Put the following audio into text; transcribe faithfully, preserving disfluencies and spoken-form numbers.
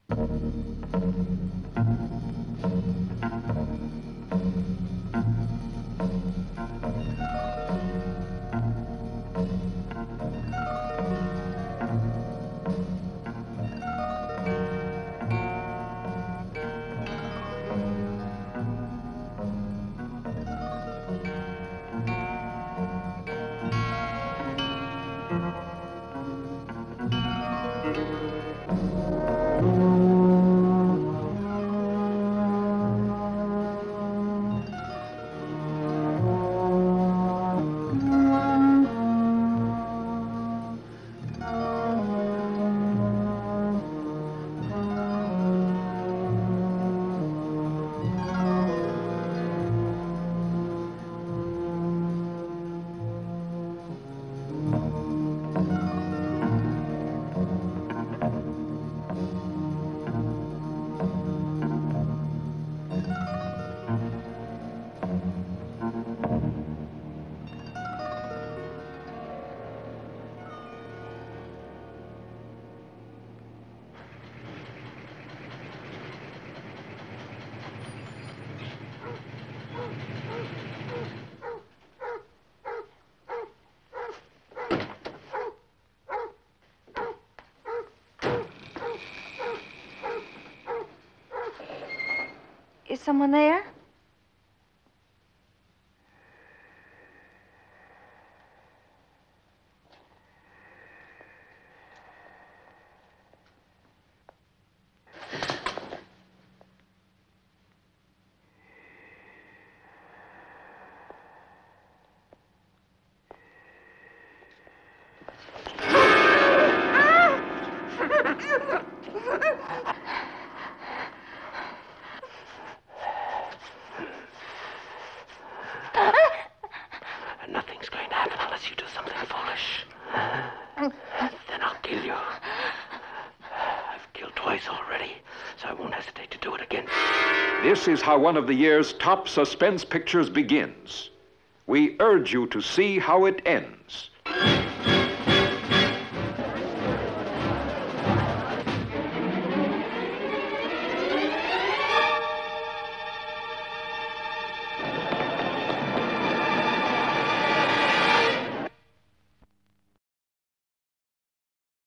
Is someone there? Nothing's going to happen unless you do something foolish. Then I'll kill you. I've killed twice already, so I won't hesitate to do it again. This is how one of the year's top suspense pictures begins. We urge you to see how it ends.